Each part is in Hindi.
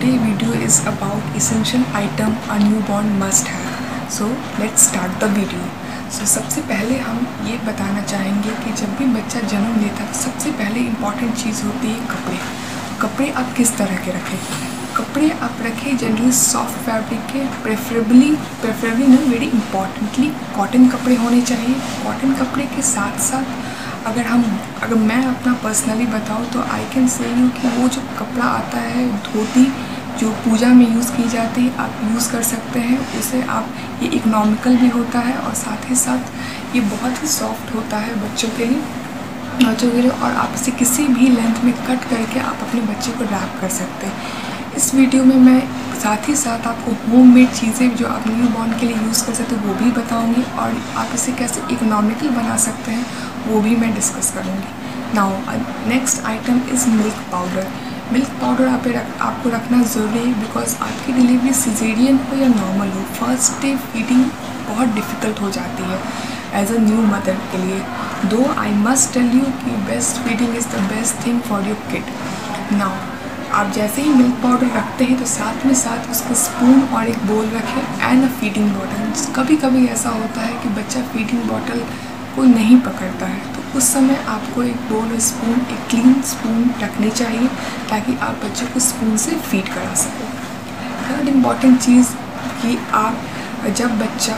today video is about essential item a newborn must have. So let's start the video. So सबसे पहले हम ये बताना चाहेंगे कि जब भी बच्चा जन्म लेता है तो सबसे पहले इम्पॉर्टेंट चीज़ होती है कपड़े. कपड़े आप किस तरह के रखें? कपड़े आप रखें जनरली सॉफ्ट फैब्रिक के, प्रेफरेबली ना वेरी इम्पॉर्टेंटली कॉटन कपड़े होने चाहिए. कॉटन कपड़े के साथ साथ अगर मैं अपना पर्सनली बताऊँ तो आई कैन से यू कि वो जो कपड़ा आता है धोती जो पूजा में यूज़ की जाती है आप यूज़ कर सकते हैं. उसे आप ये इकोनॉमिकल भी होता है और साथ ही साथ ये बहुत ही सॉफ्ट होता है बच्चों के लिए और आप इसे किसी भी लेंथ में कट करके आप अपने बच्चे को रैप कर सकते हैं. इस वीडियो में मैं साथ ही साथ आपको होममेड चीज़ें जो आप न्यू बॉर्न के लिए यूज़ कर सकते हो वो भी बताऊंगी और आप इसे कैसे इकोनॉमिकल बना सकते हैं वो भी मैं डिस्कस करूंगी. Now next item is milk powder. Milk powder आपको रखना ज़रूरी है बिकॉज आपकी डिलीवरी सिजेरियन हो या नॉर्मल हो, फर्स्ट डे फीडिंग बहुत डिफ़िकल्ट हो जाती है एज अ न्यू मदर के लिए. दो आई मस्ट टेल यू कि best feeding is the best thing for your kid. Now आप जैसे ही मिल्क पाउडर रखते हैं तो साथ में साथ उसके स्पून और एक बोल रखें एंड अ फीडिंग बॉटल. कभी कभी ऐसा होता है कि बच्चा फीडिंग बॉटल को नहीं पकड़ता है तो उस समय आपको एक बोल स्पून, एक क्लीन स्पून रखनी चाहिए ताकि आप बच्चे को स्पून से फीड करा सकें. थर्ड इम्पॉर्टेंट चीज़ कि जब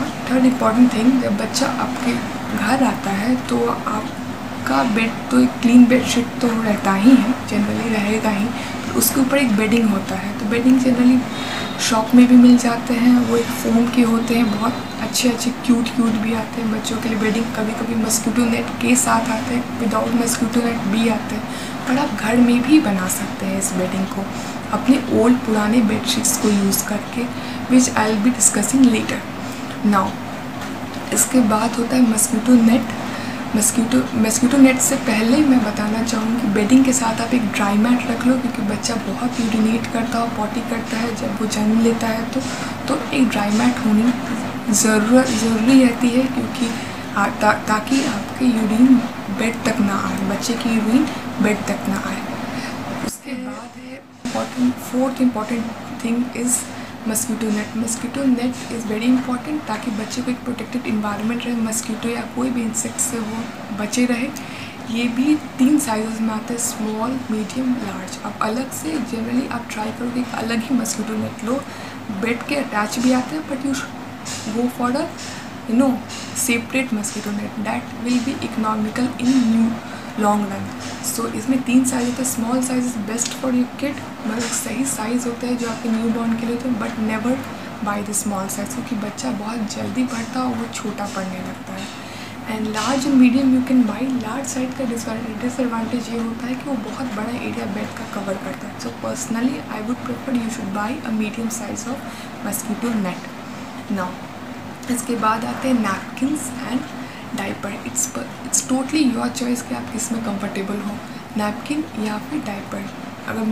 बच्चा आपके घर आता है तो आपका बेड तो एक क्लीन बेडशीट तो रहता ही है, जनरली रहेगा ही. उसके ऊपर एक बेडिंग होता है तो बेडिंग जनरली शॉप में भी मिल जाते हैं. वो एक फोम के होते हैं, बहुत अच्छे क्यूट भी आते हैं बच्चों के लिए. बेडिंग कभी मस्कीटो नेट के साथ आते हैं, विदाउट मस्कीटो नेट भी आते हैं. पर आप घर में भी बना सकते हैं इस बेडिंग को अपने ओल्ड पुराने बेडशीट्स को यूज़ करके, which I will be discussing later. Now इसके बाद होता है मस्कीटो नेट. मस्कीटो नेट से पहले मैं बताना चाहूँगी बेडिंग के साथ आप एक ड्राई मैट रख लो क्योंकि बच्चा बहुत यूरिनेट करता है, पॉटी करता है जब वो जन्म लेता है तो एक ड्राई मैट होनी ज़रूरी रहती है क्योंकि ताकि आपके यूरिन बेड तक ना आए, बच्चे की यूरिन बेड तक ना आए. उसके बाद है fourth important thing is mosquito net. Mosquito net is very important ताकि बच्चे को एक प्रोटेक्टेड इन्वायरमेंट रहे, मस्कीटो या कोई भी इंसेक्ट से वो बचे रहे. ये भी 3 साइज़ में आता है, स्मॉल, मीडियम, लार्ज. अब अलग से जनरली आप ट्राई करोगे एक अलग ही मस्कीटो नेट लो. बेड के अटैच भी आते हैं but you go for a separate mosquito net that will be economical in new long run. So इसमें 3 साइज़ होते हैं. Small size is best for your kid, मतलब सही साइज़ होता है जो आपके न्यू बॉर्न के लिए होते हैं. But never buy the small size क्योंकि बच्चा बहुत जल्दी बढ़ता है और वो छोटा पड़ने लगता है. And large and medium you can buy. Large size का डिसएडवांटेज ये होता है कि वो बहुत बड़ा एरिया बेड का कवर करता है. So personally I would prefer you should buy a medium size of mosquito net. Now इसके बाद आते हैं napkins and diaper. It's totally your choice कि आप किस में कंफर्टेबल हो, नैपकिन या फिर डाइपर. अगर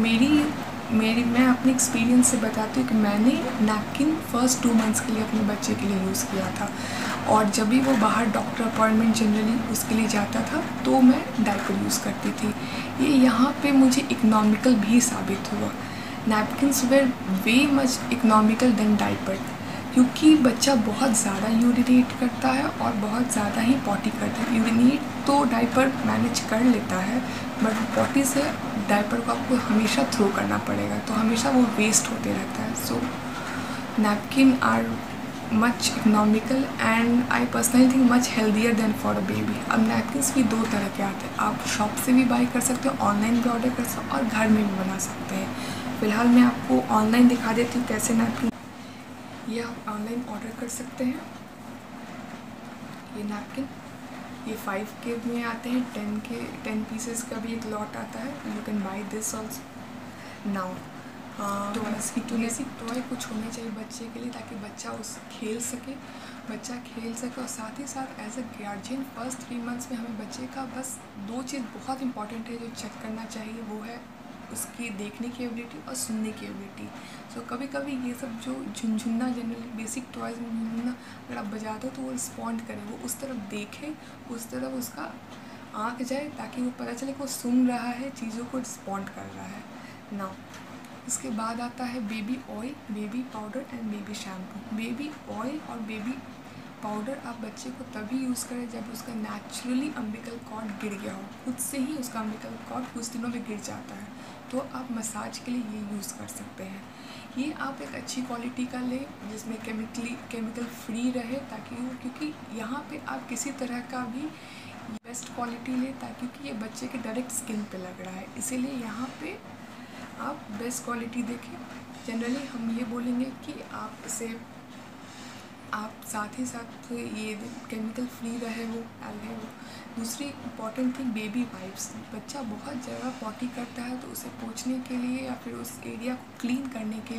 मैं अपने एक्सपीरियंस से बताती हूँ कि मैंने नैपकिन फर्स्ट 2 मंथ्स के लिए अपने बच्चे के लिए यूज़ किया था और जब भी वो बाहर डॉक्टर अपॉइंटमेंट जनरली उसके लिए जाता था तो मैं डाइपर यूज़ करती थी. ये यहाँ पे मुझे इकोनॉमिकल भी साबित हुआ. Napkins were way much economical than diaper क्योंकि बच्चा बहुत ज़्यादा यूरिनेट करता है और बहुत ज़्यादा ही पॉटी करता है. यूरिनेट तो डाइपर मैनेज कर लेता है बट पॉटी से डाइपर को आपको हमेशा थ्रो करना पड़ेगा तो हमेशा वो वेस्ट होते रहता है. So napkin are much economical and I personally think much healthier than for a baby. अब नैपकिन्स भी 2 तरह के आते हैं. आप शॉप से भी बाई कर सकते हो, ऑनलाइन भी ऑर्डर कर सकते हो और घर में भी बना सकते हैं. फ़िलहाल मैं आपको ऑनलाइन दिखा देती हूँ कैसे नैपकिन ये आप ऑनलाइन ऑर्डर कर सकते हैं. ये नैपकिन ये 5 के में आते हैं, 10 पीसेस का भी एक लॉट आता है. You can buy this also. Now basic toy कुछ होने चाहिए बच्चे के लिए ताकि बच्चा खेल सके और साथ ही साथ as a guardian first 3 months में हमें बच्चे का बस 2 चीज़ बहुत इंपॉर्टेंट है जो चेक करना चाहिए. वो है उसकी देखने की एबिलिटी और सुनने की एबिलिटी. सो कभी कभी ये सब जो झुनझुना जनरली बेसिक टॉयज़ में झुनझुना अगर आप बजा दो तो वो रिस्पॉन्ड करे, वो उस तरफ देखे, उस तरफ उसका आँख जाए ताकि वो पता चले कि वो सुन रहा है, चीज़ों को रिस्पॉन्ड कर रहा है. नाउ इसके बाद आता है baby oil, baby powder and baby shampoo. Baby oil और बेबी पाउडर आप बच्चे को तभी यूज़ करें जब उसका नेचुरली अम्बिकल कॉर्ड गिर गया हो, खुद से ही उसका अम्बिकल कॉर्ड कुछ दिनों में गिर जाता है, तो आप मसाज के लिए ये यूज़ कर सकते हैं। ये आप एक अच्छी क्वालिटी का लें जिसमें केमिकल फ्री रहे, ताकि वो, क्योंकि यहाँ पे आप किसी तरह का भी बेस्ट क्वालिटी लें, ताकि क्योंकि ये बच्चे के डायरेक्ट स्किन पे लग रहा है, इसीलिए यहाँ पे आप बेस्ट क्वालिटी देखें। जनरली हम ये बोलेंगे कि आप इसे आप साथ ही साथ ये केमिकल फ्री रहे वो रहे वो। दूसरी इम्पॉर्टेंट थिंग बेबी वाइप्स। बच्चा बहुत जगह पॉटी करता है, तो उसे पोंछने के लिए या फिर उस एरिया को क्लीन करने के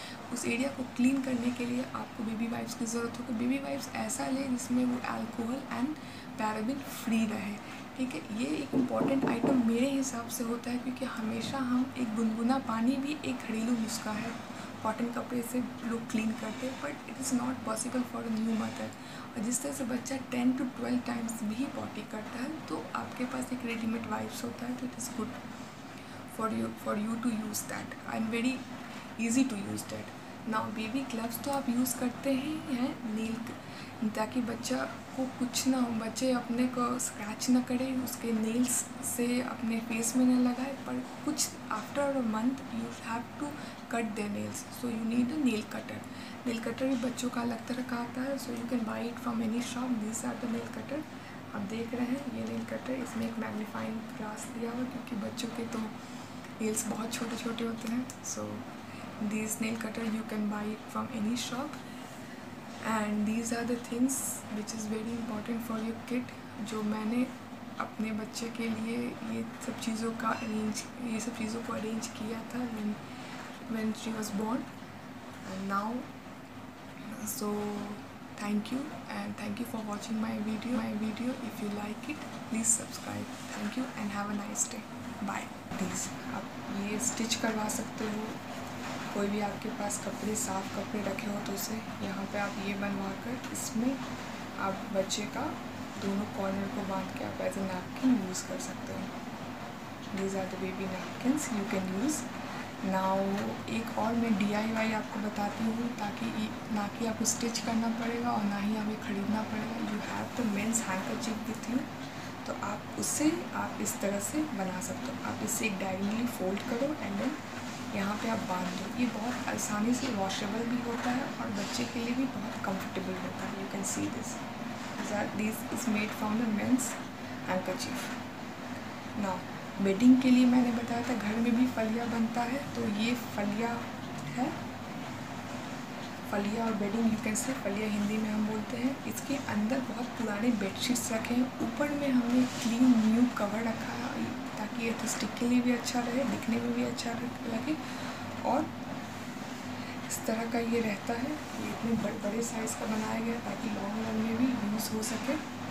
लिए आपको बेबी वाइप्स की ज़रूरत होगी। बेबी वाइप्स ऐसा लें जिसमें वो अल्कोहल एंड पैराबिन फ्री रहे, ठीक है। ये एक इम्पॉर्टेंट आइटम मेरे हिसाब से होता है, क्योंकि हमेशा हम एक गुनगुना पानी भी एक घरेलू नुस्खा है, कॉटन कपड़े से लोग क्लीन करते हैं, but it is not possible for a new mother. और जिस तरह से बच्चा 10 to 12 टाइम्स भी पॉटी करता है, तो आपके पास एक रेडीमेड वाइप्स होता है, तो it is good for you to use that and very easy to use that. Now baby gloves तो आप यूज़ करते ही हैं नील, ताकि बच्चा को कुछ ना हो, बच्चे अपने को स्क्रैच ना करे, उसके नेल्स से अपने फेस में न लगाए, पर कुछ after a month you have to cut their nails, so you need a nail cutter. Nail cutter भी बच्चों का अलग तरह का आता है, so you can buy it from any shop. This are the nail cutter. आप देख रहे हैं ये नेल कटर, इसमें एक मैग्नीफाइंग ग्लास दिया हुआ, क्योंकि बच्चों के तो नेल्स बहुत छोटे छोटे होते हैं। So this nail cutter you can buy it from any shop, and these are the things which is very important for your kid. जो मैंने अपने बच्चे के लिए ये सब चीज़ों को अरेंज किया था when she was born, and now so thank you, and thank you for watching my video. If you like it, please subscribe. Thank you and have a nice day. Bye. Please आप ये स्टिच करवा सकते हो, कोई भी आपके पास साफ़ कपड़े रखे हो तो उसे यहाँ पे आप ये बनवा कर इसमें आप बच्चे का दोनों कॉर्नर को बांध के आप एज ए नैपकिन यूज़ कर सकते हो। These are the baby napkins you can use. Now एक और मैं DIY आपको बताती हूँ, ताकि ना कि आपको स्टिच करना पड़ेगा और ना ही हमें ख़रीदना पड़ेगा। You have the men's handkerchief with you, तो आप उससे आप इस तरह से बना सकते हो। आप इससे एक डायगनली फोल्ड करो एंड देन यहाँ पे आप बांध दो। ये बहुत आसानी से वॉशेबल भी होता है और बच्चे के लिए भी बहुत कंफर्टेबल होता है। You can see this is made from the men's handkerchief. Now bedding के लिए मैंने बताया था घर में भी फलिया बनता है, तो ये फलिया है। फलिया और बेडिंग यू कैन से, फलिया हिंदी में हम बोलते हैं। इसके अंदर बहुत पुराने बेडशीट्स रखे हैं, ऊपर में हमने क्लीन न्यू कवर रखा है, ताकि एस्थेटिक के लिए भी अच्छा रहे, दिखने में भी अच्छा लगे। और इस तरह का ये रहता है, ये इतने बड़े साइज़ का बनाया गया ताकि लॉन्ग रन में भी यूज़ हो सके।